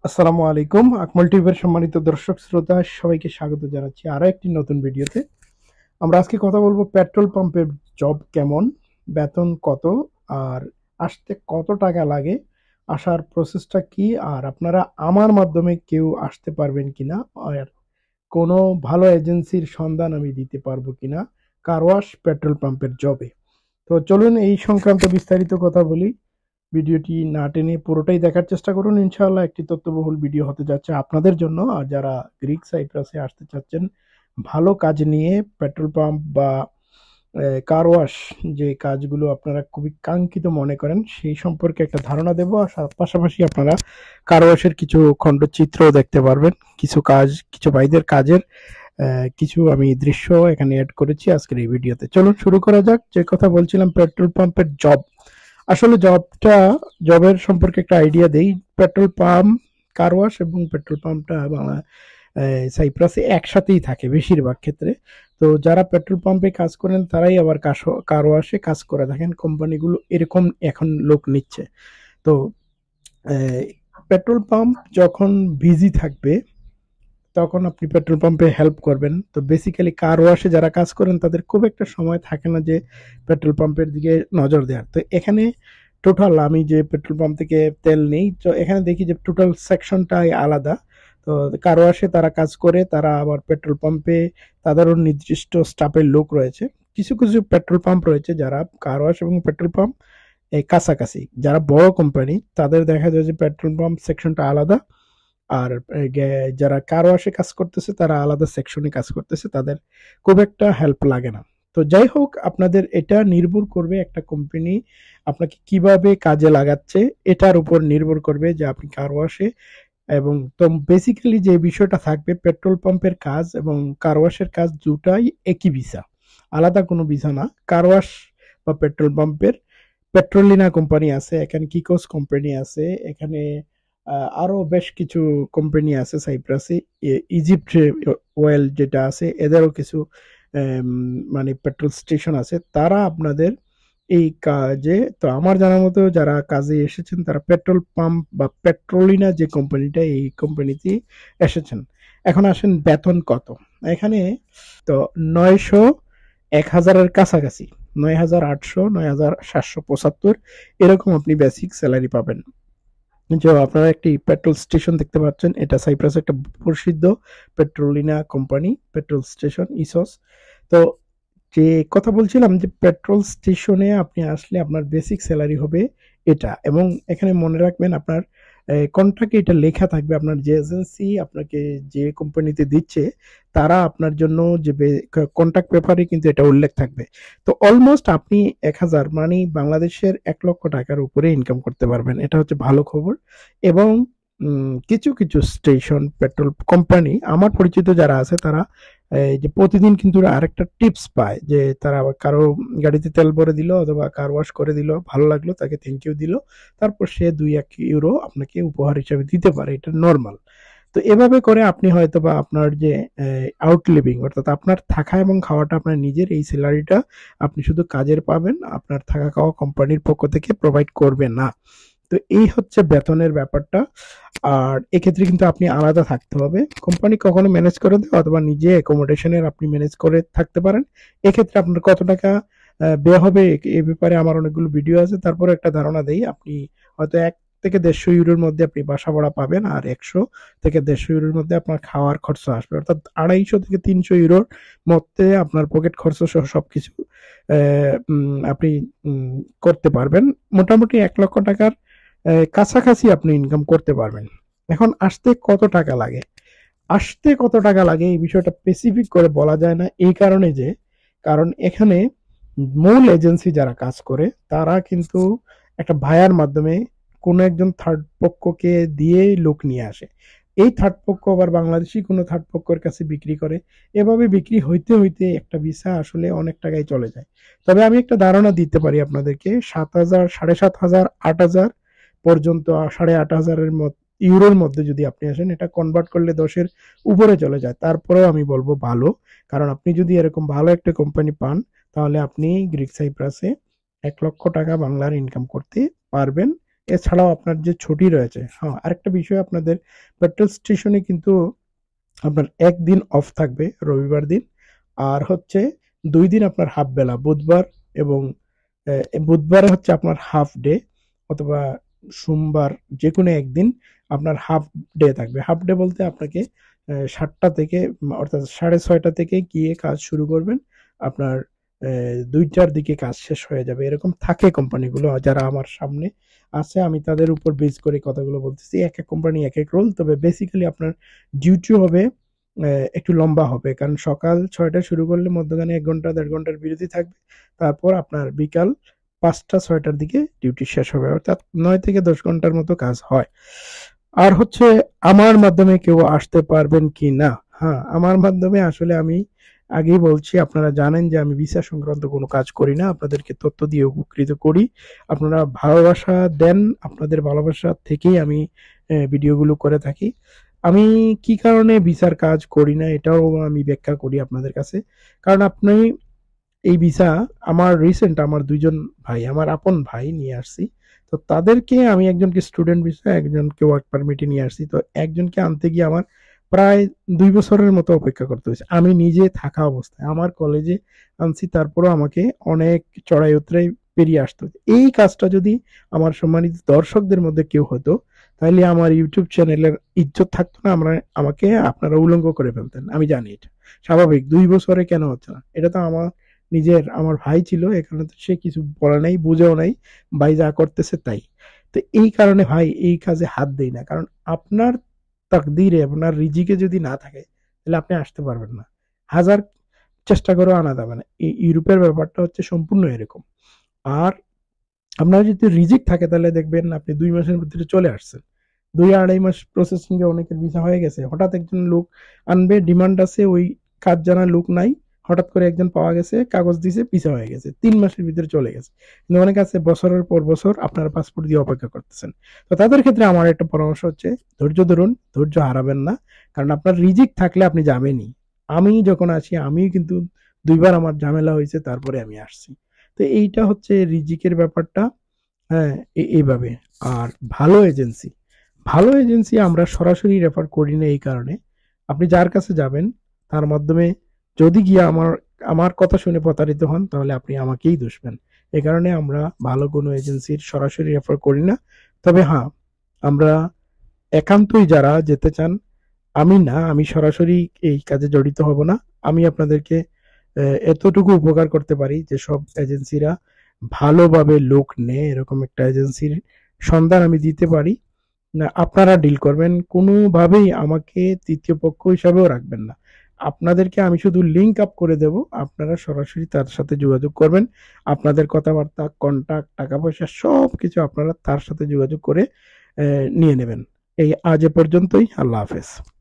আসসালামু আলাইকুম। আকমল টিভির সম্মানিত দর্শক শ্রোতা সবাইকে স্বাগত জানাচ্ছি আরো একটি নতুন ভিডিওতে। আমরা আজকে কথা বলবো পেট্রোল পাম্পের জব কেমন, বেতন কত, আর আসতে কত টাকা লাগে, আসার প্রসেসটা কি, আর আপনারা আমার মাধ্যমে কেউ আসতে পারবেন কিনা, আর কোনো ভালো এজেন্সির সন্ধান আমি দিতে পারবো কিনা কার ওয়াশ পেট্রোল পাম্পের জবে। তো চলুন এই সংক্রান্ত বিস্তারিত কথা বলি। ভিডিওটি না টেনে পুরোটাই দেখার চেষ্টা করুন। ইনশাআল্লাহ একটি তথ্যবহুল ভিডিও হতে যাচ্ছে আপনাদের জন্য। আর যারা গ্রিক সাইপ্রাসে আসতে চাচ্ছেন ভালো কাজ নিয়ে, পেট্রোল পাম্প বা কার ওয়াশ, যে কাজগুলো আপনারা খুবই কাঙ্ক্ষিত মনে করেন সেই সম্পর্কে একটা ধারণা দেব। আর পাশাপাশি আপনারা কার ওয়াশের কিছু খণ্ডচিত্রও দেখতে পারবেন। কিছু কাজ, কিছু ভাইদের কাজের কিছু আমি দৃশ্য এখানে অ্যাড করেছি আজকের এই ভিডিওতে। চলুন শুরু করা যাক। যে কথা বলছিলাম পেট্রোল পাম্পের জব, আসলে জবের সম্পর্কে একটা আইডিয়া দেই। পেট্রোল পাম্প, কার ওয়াশ এবং পেট্রোল পাম্পটা বাংলা সাইপ্রাসে একসাথেই থাকে বেশিরভাগ ক্ষেত্রে। তো যারা পেট্রোল পাম্পে কাজ করেন তারাই আবার কার ওয়াশে কাজ করে থাকেন। কোম্পানিগুলো এরকম এখন লোক নিচ্ছে। তো পেট্রোল পাম্প যখন বিজি থাকবে তখন আপনি পেট্রোল পাম্পে হেল্প করবেন। তো বেসিক্যালি কার ওয়াশে যারা কাজ করেন তাদের খুব একটা সময় থাকে না যে পেট্রোল পাম্পের দিকে নজর দেওয়ার। তো এখানে টোটাল আমি যে পেট্রোল পাম্প থেকে তেল নেই, তো এখানে দেখি যে টোটাল সেকশনটাই আলাদা। তো কার ওয়াশে তারা কাজ করে, তারা আবার পেট্রোল পাম্পে তাদেরও নির্দিষ্ট স্টাফের লোক রয়েছে। কিছু কিছু পেট্রোল পাম্প রয়েছে যারা কার ওয়াশ এবং পেট্রোল পাম্প এই কাছাকাছি, যারা বড় কোম্পানি তাদের দেখা যায় যে পেট্রোল পাম্প সেকশনটা আলাদা। আর যারা কার ওয়াশে কাজ করতেছে তারা আলাদা সেকশনে কাজ করতেছে, তাদের খুব একটা হেল্প লাগে না। তো যাই হোক, আপনাদের এটা নির্ভর করবে একটা কোম্পানি আপনাকে কিভাবে কাজে লাগাচ্ছে, এটার উপর নির্ভর করবে যে আপনি কার ওয়াশে। এবং তো বেসিক্যালি যে বিষয়টা থাকবে, পেট্রোল পাম্পের কাজ এবং কার ওয়াশের কাজ দুটাই একই ভিসা, আলাদা কোনো ভিসা না। কার ওয়াশ বা পেট্রোল পাম্পের পেট্রোলিনা কোম্পানি আছে, এখানে কিকোস কোম্পানি আছে, এখানে আরো বেশ কিছু কোম্পানি আছে সাইপ্রাসে। ইজিপ্ট ওয়েল যেটা আছে, এদেরও কিছু মানে পেট্রোল স্টেশন আছে। তারা আপনাদের এই কাজে, তো আমার জানার মতো যারা কাজে এসেছেন তারা পেট্রোল পাম্প বা পেট্রোলিনা যে কোম্পানিটা, এই কোম্পানিতে এসেছেন। এখন আসেন বেতন কত এখানে। তো 900-1000-এর কাছাকাছি, 9800, 9775 এরকম আপনি বেসিক স্যালারি পাবেন। যে আপনারা একটি পেট্রোল স্টেশন দেখতে পাচ্ছেন, এটা সাইপ্রাস একটা প্রসিদ্ধ পেট্রোলিনা কোম্পানি পেট্রোল স্টেশন ইসোস। তো যে কথা বলছিলাম যে পেট্রোল স্টেশনে আপনি আসলে আপনার বেসিক স্যালারি হবে এটা। এবং এখানে মনে রাখবেন আপনার কন্ট্রাক্টে এটা লেখা থাকবে, আপনার যে এজেন্সি আপনাকে যে কোম্পানিতে দিচ্ছে তারা আপনার জন্য যে কন্ট্রাক্ট পেপারে কিন্তু এটা উল্লেখ থাকবে। তো অলমোস্ট আপনি 1000 মানে বাংলাদেশের 1 লক্ষ টাকার উপরে ইনকাম করতে পারবেন, এটা হচ্ছে ভালো খবর। এবং কিছু কিছু স্টেশন পেট্রোল কোম্পানি আমার পরিচিত যারা আছে তারা এই যে প্রতিদিন কিন্তু আরেকটা টিপস পায়, যে তারা আবার কারো গাড়িতে তেল ভরে দিল অথবা কার ওয়াশ করে দিল, ভালো লাগলো, তাকে থ্যাংক ইউ দিল, তারপর সে 2-1 ইউরো আপনাকে উপহার হিসেবে দিতে পারে, এটা নর্মাল। তো এভাবে করে আপনি হয়তো বা আপনার যে আউট লিভিং, অর্থাৎ আপনার থাকা এবং খাওয়াটা আপনার নিজের, এই স্যালারিটা আপনি শুধু কাজের পাবেন, আপনার থাকা খাওয়া কোম্পানির পক্ষ থেকে প্রোভাইড করবে না। তো এই হচ্ছে বেতনের ব্যাপারটা। আর এক্ষেত্রে কিন্তু আপনি আলাদা থাকতে হবে, কোম্পানি কখনো ম্যানেজ করে দেয় অথবা নিজে অ্যাকোমোডেশনের আপনি ম্যানেজ করে থাকতে পারেন। এক্ষেত্রে আপনার কত টাকা ব্যয় হবে এ ব্যাপারে আমার অনেকগুলো ভিডিও আছে। তারপরে একটা ধারণা দেই, আপনি হয়তো 1 থেকে 150 ইউরোর মধ্যে আপনি বাসা ভাড়া পাবেন, আর 100 থেকে 150 ইউরোর মধ্যে আপনার খাওয়ার খরচ আসবে, অর্থাৎ 250 থেকে 300 ইউরোর মধ্যে আপনার পকেট খরচ সহ সবকিছু আপনি করতে পারবেন। মোটামুটি 1 লক্ষ টাকার কাছাকাছি আপনি ইনকাম করতে পারবেন। এখন আসতে কত টাকা লাগে, আসতে কত টাকা লাগে এই বিষয়টা স্পেসিফিক করে বলা যায় না, এই কারণে যে কারণ এখানে মূল এজেন্সি যারা কাজ করে তারা কিন্তু একটা ভায়ার মাধ্যমে কোনো একজন থার্ড পক্ষকে দিয়ে লোক নিয়ে আসে। এই থার্ড পক্ষ আবার বাংলাদেশি কোনো থার্ড পক্ষের কাছে বিক্রি করে। এভাবে বিক্রি হইতে হইতে একটা ভিসা আসলে অনেক টাকায় চলে যায়। তবে আমি একটা ধারণা দিতে পারি আপনাদেরকে, 7,000, 7,500, 8,000 পর্যন্ত, 8,500-এর ইউরোর মধ্যে যদি আপনি আসেন, এটা কনভার্ট করলে 10-এর উপরে চলে যায়, তারপরেও আমি বলবো ভালো। কারণ আপনি যদি এরকম ভালো একটা কোম্পানি পান তাহলে আপনি গ্রিক সাইপ্রাসে 1 লক্ষ টাকা বাংলার ইনকাম করতে পারবেন এছাড়াও আপনার যে ছুটি রয়েছে, হ্যাঁ আরেকটা বিষয়, আপনাদের পেট্রোল স্টেশনে কিন্তু আপনার একদিন অফ থাকবে রবিবার দিন, আর হচ্ছে 2 দিন আপনার হাফ বেলা, বুধবার এবং বুধবারে হচ্ছে আপনার হাফ ডে, অথবা সোমবার, যে কোনো একদিন আপনার হাফ ডে থাকবে। হাফ ডে বলতে আপনাকে 7টা থেকে অর্থাৎ 6:30 থেকে গিয়ে কাজ শুরু করবেন, আপনার 2টার দিকে কাজ শেষ হয়ে যাবে। এরকম থাকে কোম্পানিগুলো যারা আমার সামনে আছে, আমি তাদের উপর বেস করে কথাগুলো বলতেছি। এক এক কোম্পানি এক এক রোল, তবে বেসিক্যালি আপনার ডিউটি হবে একটু লম্বা হবে, কারণ সকাল 6টায় শুরু করলে মধ্যখানে 1 ঘন্টা 1.5 ঘন্টার বিরতি থাকবে, তারপর আপনার বিকাল 5টা 6টার দিকে ডিউটি শেষ হবে, অর্থাৎ 9 থেকে 10 ঘন্টার মতো কাজ হয়। আর হচ্ছে আমার মাধ্যমে কেউ আসতে পারবেন কি না? হ্যাঁ, আমার মাধ্যমে আসলে আমি আগেই বলছি, আপনারা জানেন যে আমি ভিসা সংক্রান্ত কোনো কাজ করি না, আপনাদেরকে তথ্য দিয়ে উপকৃত করি। আপনারা ভালোবাসা দেন, আপনাদের ভালোবাসা থেকেই আমি ভিডিওগুলো করে থাকি। আমি কি কারণে ভিসার কাজ করি না এটাও আমি ব্যাখ্যা করি আপনাদের কাছে। কারণ আপনি এই ভিসা, আমার রিসেন্ট আমার 2জন ভাই, আমার আপন ভাই নিয়ে আসছি। তো তাদেরকে আমি একজনকে স্টুডেন্ট ভিসা, একজনকে ওয়ার্ক পারমিটে নিয়ে আসছি। তো একজনকে আনতে গিয়ে আমার প্রায় 2 বছরের মতো অপেক্ষা করতে হয়েছে, আমি নিজে থাকা অবস্থায়। আমার কলেজে আনছি, তারপরও আমাকে অনেক চড়াই উতরাই পেরিয়ে আসতে হতো। এই কাজটা যদি আমার সম্মানিত দর্শকদের মধ্যে কেউ হতো, তাহলে আমার ইউটিউব চ্যানেলের ইজ্জত থাকতো না, আমাকে আপনারা উলঙ্গ করে ফেলতেন। আমি জানি এটা স্বাভাবিক, 2 বছরে কেন হচ্ছে না, এটা তো আমার ভাই ছিল, এখানে তো সে কিছু বলে নাই, বুঝেও নাই, ভাই যা করতেছে তাই। তো এই কারণে ভাই এই কাজে হাত দেই না, কারণ আপনার তাকদিরে, আপনার রিজিকে যদি না থাকে, তাহলে আপনি আসতে পারবেন না। হাজার চেষ্টা করেও আনা যাবে না। ইউরোপের ব্যাপারটা হচ্ছে সম্পূর্ণ এরকম। আর আপনার যদি রিজিক থাকে, তাহলে দেখবেন আপনি 2 মাসের ভিতরে চলে আসছেন। 2-2.5 মাস প্রসেসিং এ অনেকের ভিসা হয়ে গেছে। হঠাৎ একজন লোক আনবে, ডিমান্ড আছে, ওই কাজ জানা লোক নাই, হঠাৎ করে একজন পাওয়া গেছে, কাগজ দিছে, ভিসা হয়ে গেছে, 3 মাসের ভিতরে চলে গেছে। কিন্তু অনেক আছে বছরের পর বছর আপনার পাসপোর্ট দিয়ে অপেক্ষা করতেছেন। তো তাদের ক্ষেত্রে আমার একটা পরামর্শ হচ্ছে, ধৈর্য ধরুন, ধৈর্য হারাবেন না, কারণ আপনার রিজিক থাকলে আপনি যাবেনই। আমি যখন আসি, আমি কিন্তু 2বার আমার ঝামেলা হয়েছে, তারপরে আমি আসছি। তো এইটা হচ্ছে রিজিকের ব্যাপারটা। হ্যাঁ, এইভাবে। আর ভালো এজেন্সি, ভালো এজেন্সি আমরা সরাসরি রেফার করি না এই কারণে, আপনি যার কাছে যাবেন তার মাধ্যমে যদি গিয়ে আমার আমার কথা শুনে প্রতারিত হন, তাহলে আপনি আমাকেই দুষবেন। এই কারণে আমরা ভালো কোনো এজেন্সির সরাসরি রেফার করি না। তবে হ্যাঁ, আমরা একান্তই যারা যেতে চান, আমি সরাসরি এই কাজে জড়িত হব না। আমি আপনাদেরকে এতটুকু উপকার করতে পারি যে সব এজেন্সিরা ভালোভাবে লোক নেয়, এরকম একটা এজেন্সির সন্ধান আমি দিতে পারি না। আপনারা ডিল করবেন, কোনোভাবেই আমাকে তৃতীয় পক্ষ হিসাবেও রাখবেন না। আপনাদেরকে আমি শুধু লিঙ্ক আপ করে দেব, আপনারা সরাসরি তার সাথে যোগাযোগ করবেন। আপনাদের কথাবার্তা, কন্টাক্ট, টাকা পয়সা সবকিছু আপনারা তার সাথে যোগাযোগ করে নিয়ে নেবেন। এই আজ এ পর্যন্তই। আল্লাহ হাফেজ।